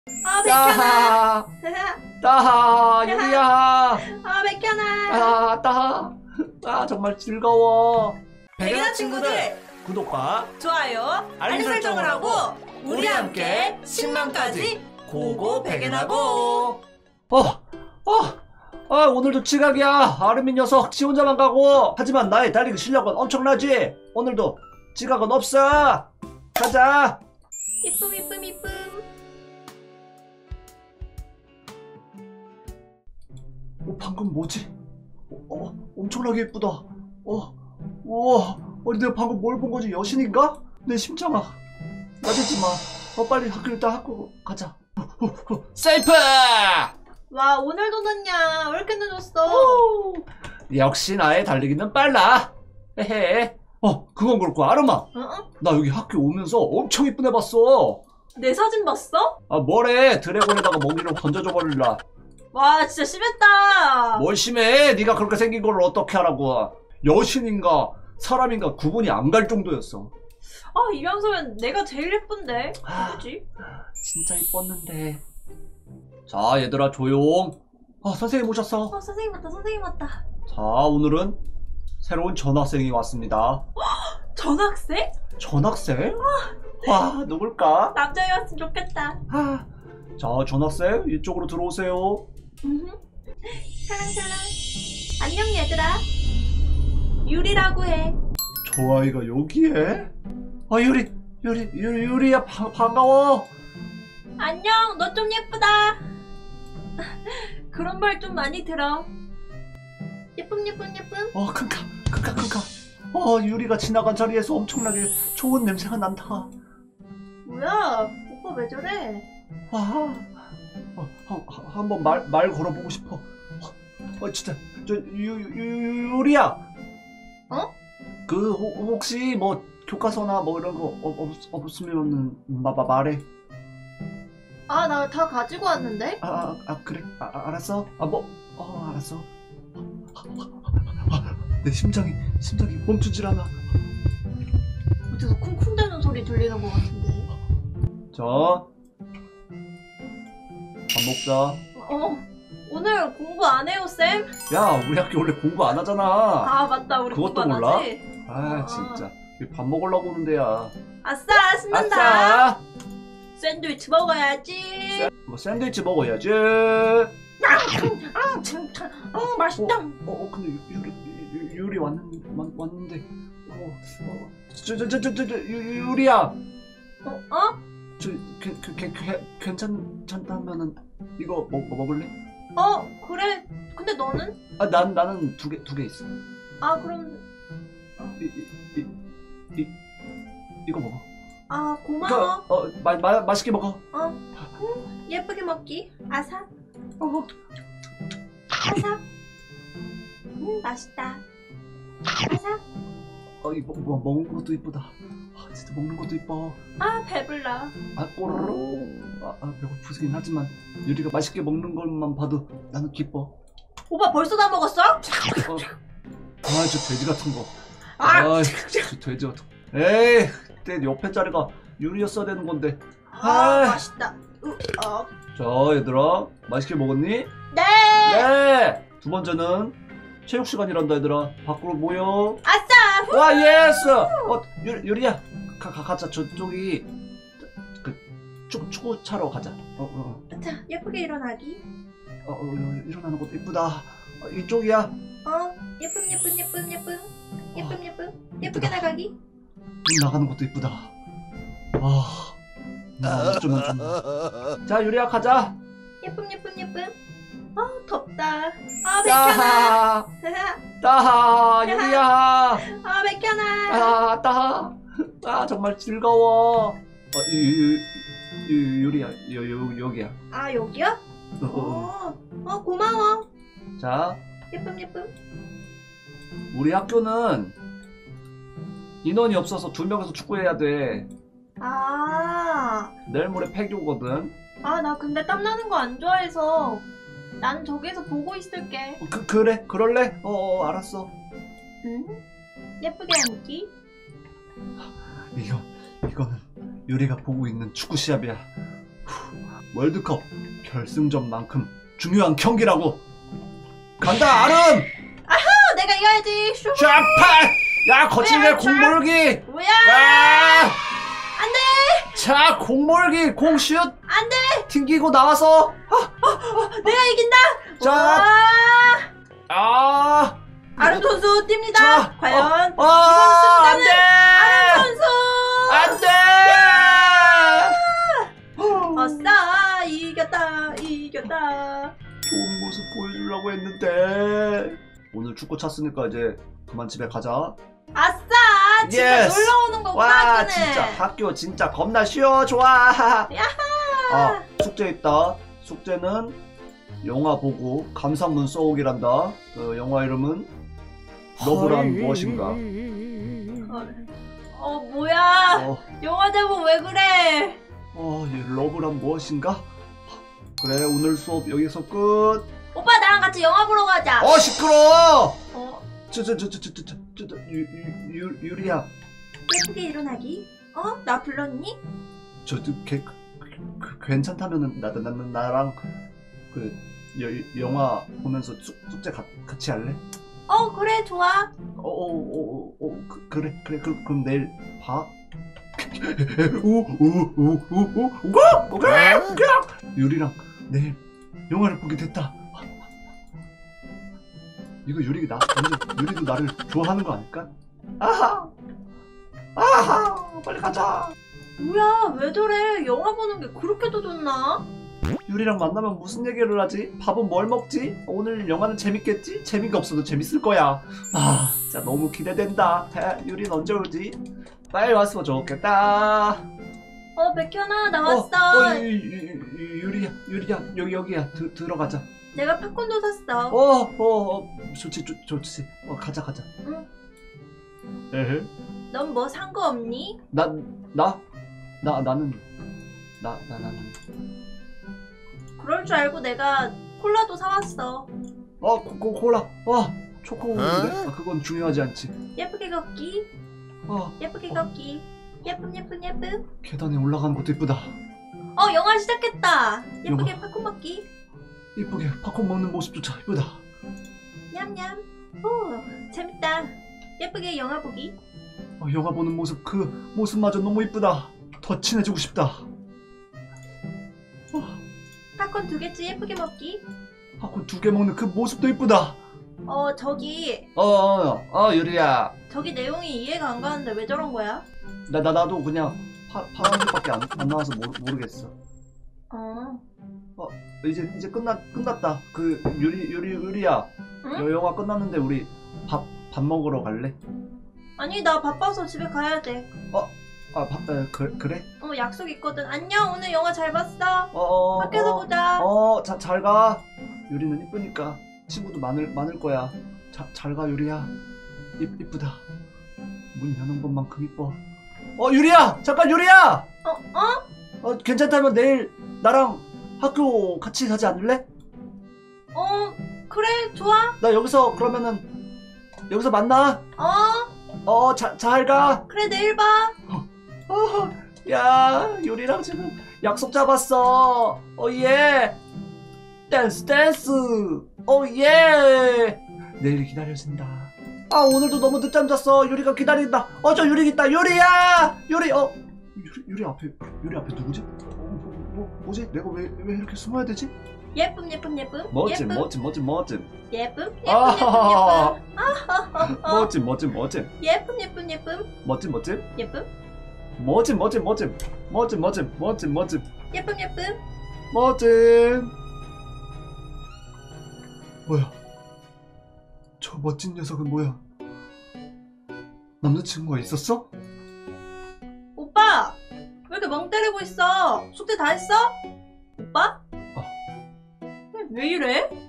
아, 백현아. 따하 유리야. 아, 백현아. 따하 정말 즐거워. 백현아 친구들, 구독과 좋아요, 알림 설정을 하고 우리 함께 10만까지 고고 백현하고. 오늘도 지각이야. 아르민 녀석 지 혼자만 가고. 하지만 나의 달리기 실력은 엄청나지. 오늘도 지각은 없어. 가자. 이쁨 이쁨 이쁨. 방금 뭐지? 엄청나게 예쁘다. 우와. 내가 방금 뭘 본 거지? 여신인가? 내 심장아. 나대지 마. 빨리 학교 일단 학교 가자. 세이프! 와, 오늘도 늦냐? 왜 이렇게 늦었어? 역시 나의 달리기는 빨라. 헤헤. 그건 그렇고 아르마. 어? 나 여기 학교 오면서 엄청 이쁜 애 봤어. 내 사진 봤어? 뭐래? 드래곤에다가 먹이를 던져줘 버릴라. 와, 진짜 심했다. 뭘 심해? 네가 그렇게 생긴 걸 어떻게 하라고. 여신인가 사람인가 구분이 안 갈 정도였어. 이 명소면 내가 제일 예쁜데. 누구지? 진짜 이뻤는데. 자, 얘들아 조용. 선생님 오셨어. 선생님 왔다, 선생님 왔다. 자, 오늘은 새로운 전학생이 왔습니다. 전학생? 전학생? 와, 누굴까? 남자애였으면 좋겠다. 자, 전학생 이쪽으로 들어오세요. 사랑사랑. 안녕 얘들아. 유리라고 해. 저 아이가 여기에? 유리야 반가워. 안녕, 너 좀 예쁘다. 그런 말 좀 많이 들어. 예쁨. 큰카. 유리가 지나간 자리에서 엄청나게 좋은 냄새가 난다. 뭐야, 오빠 왜 저래? 한번 말 걸어보고 싶어. 진짜 유리야. 혹시 뭐 교과서나 뭐 이런 거 없으면 말해. 나 다 가지고 왔는데? 그래. 알았어. 알았어. 내 심장이 멈추질 않아. 어디서 쿵쿵대는 소리 들리는 것 같은데. 자, 밥 먹자. 오늘 공부 안 해요, 쌤? 야, 우리 학교 원래 공부 안 하잖아. 맞다, 우리 그것도 공부 안 몰라? 하지? 진짜. 밥 먹으려고 오는 데야. 아싸, 신난다. 아싸! 샌드위치 먹어야지. 샌드위치 먹어야지. 맛있다. 근데 유리 왔는데. 유리야. 괜찮다면은 이거 먹을래? 그래. 근데 너는? 나는 두 개 있어. 그럼. 이거 먹어. 고마워. 맛있게 먹어. 예쁘게 먹기. 아삭. 아삭. 맛있다. 아삭. 이거 먹는 것도 이쁘다. 진짜 먹는 것도 이뻐. 배불러. 꼬르르. 배고프긴 하지만 유리가 맛있게 먹는 것만 봐도 나는 기뻐. 오빠 벌써 다 먹었어? 저 돼지 같은 거. 저 돼지 같은 거. 에이, 그때 옆에 자리가 유리였어야 되는 건데. 맛있다. 자, 얘들아, 맛있게 먹었니? 네. 두 번째는 체육 시간이란다, 얘들아. 밖으로 모여. 아싸. 와, 예스. 유리야, 가자. 저쪽이 축구 차러 가자. 자, 예쁘게 일어나기. 일어나는 것도 이쁘다. 이쪽이야. 예쁨. 예쁘게 나가기. 눈 나가는 것도 이쁘다. 어쩌면 좋나. 자, 유리야 가자. 예쁨. 덥다. 백현아. 따하 유리야. 백현아. 따하. 정말 즐거워. 유리야 여기야. 여기요? 고마워. 자, 예쁨. 우리 학교는 인원이 없어서 2명에서 축구해야 돼. 내일 모레 폐교거든. 나 근데 땀나는 거 안 좋아해서 나는 저기서 보고 있을게. 그래? 그럴래? 알았어. 응? 예쁘게 앉기. 이거는 유리가 보고 있는 축구 시합이야. 월드컵 결승전만큼 중요한 경기라고. 간다 아름. 내가 이겨야지. 슈. 샤파. 야 거칠게 왜, 공몰기. 뭐야? 야. 안돼. 자 공몰기 공슛. 안돼. 튕기고 나와서. 내가 이긴다. 자. 와. 아. 아름 선수 뜁니다. 자, 과연 안 돼! 아름 선수. 안 돼! 아싸 이겼다. 좋은 모습 보여주려고 했는데. 오늘 축구 찼으니까 이제 그만 집에 가자. 아싸 진짜 예스. 놀러 오는 거구나. 와, 학교는. 진짜 학교 진짜 겁나 쉬워. 좋아. 야하. 아, 숙제 있다. 숙제는 영화 보고 감상문 써오기란다. 그 영화 이름은 러브란 무엇인가? 뭐야? 영화 제목 왜 그래? 이 러브란 무엇인가? 그래, 오늘 수업 여기서 끝. 오빠 나랑 같이 영화 보러 가자. 시끄러워! 어, 유리야. 예쁘게 일어나기. 나 불렀니? 괜찮다면은 나랑 그 영화 보면서 숙제 같이 할래? 그래 좋아. 그래 그럼 내일 봐. 유리랑 내일 영화를 보게 됐다. 이거 유리도 나를 좋아하는 거 아닐까? 아하 빨리 가자. 뭐야 왜 저래? 영화 보는 게 그렇게도 좋나? 유리랑 만나면 무슨 얘기를 하지? 밥은 뭘 먹지? 오늘 영화는 재밌겠지? 재미가 없어도 재밌을 거야. 진짜 너무 기대된다. 유리는 언제 오지? 빨리 왔으면 좋겠다. 백현아 나 왔어. 유리야 여기야. 들어가자. 내가 팝콘도 샀어. 좋지. 가자. 응. 에헤. 넌 뭐 산 거 없니? 나는 그럴 줄 알고 내가 콜라도 사왔어. 콜라. 초코. 그래? 그건 중요하지 않지. 예쁘게 걷기. 예쁘게 걷기. 예쁨. 계단에 올라가는 것도 이쁘다. 영화 시작했다. 예쁘게 팝콘 먹기. 이쁘게 팝콘 먹는 모습조차 이쁘다. 냠냠. 오 재밌다. 예쁘게 영화 보기. 영화 보는 모습, 그 모습마저 너무 이쁘다. 더 친해지고 싶다. 팝콘 2개째 예쁘게 먹기. 팝콘 2개 먹는 그 모습도 이쁘다. 저기 유리야. 저기 내용이 이해가 안 가는데 왜 저런 거야? 나도 그냥 파란색밖에 안 나와서 모르겠어. 이제 끝났다. 그 유리야. 응? 영화 끝났는데 우리 밥 먹으러 갈래? 아니 나 바빠서 집에 가야 돼. 그래? 약속 있거든. 안녕. 오늘 영화 잘 봤어. 밖에서 보자. 잘 가. 유리는 이쁘니까 친구도 많을 거야. 잘 가 유리야. 이쁘다. 문 여는 것만큼 이뻐. 유리야! 잠깐 유리야! 괜찮다면 내일 나랑 학교 같이 가지 않을래? 그래 좋아. 나 여기서 그러면은 여기서 만나. 잘 가. 그래 내일 봐. 야 유리랑 지금 약속 잡았어. 예. 댄스. 예. 내일 기다려진다. 오늘도 너무 늦잠 잤어. 유리가 기다린다. 저 유리 있다. 유리야. 유리 앞에 누구지? 뭐지? 내가 왜 이렇게 숨어야 되지? 예쁨. 멋짐. 예쁨. 멋짐. 예쁨. 뭐야? 저 멋진 녀석은 뭐야? 남자친구가 있었어? 오빠 왜 이렇게 멍 때리고 있어? 숙제 다 했어? 오빠? 왜 이래?